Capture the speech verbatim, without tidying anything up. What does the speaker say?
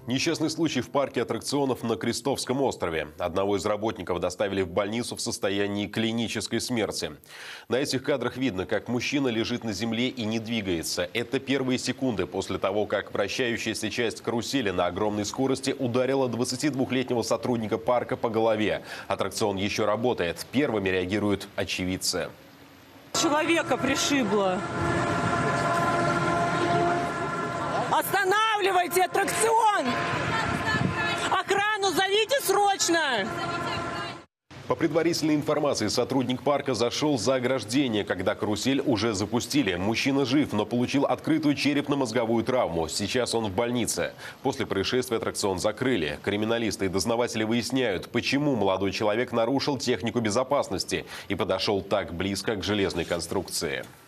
Несчастный случай в парке аттракционов на Крестовском острове. Одного из работников доставили в больницу в состоянии клинической смерти. На этих кадрах видно, как мужчина лежит на земле и не двигается. Это первые секунды после того, как вращающаяся часть карусели на огромной скорости ударила двадцатидвухлетнего сотрудника парка по голове. Аттракцион еще работает. Первыми реагируют очевидцы. Человека пришибло. Останавливайте аттракцион! Охрану зовите срочно! По предварительной информации, сотрудник парка зашел за ограждение, когда карусель уже запустили. Мужчина жив, но получил открытую черепно-мозговую травму. Сейчас он в больнице. После происшествия аттракцион закрыли. Криминалисты и дознаватели выясняют, почему молодой человек нарушил технику безопасности и подошел так близко к железной конструкции.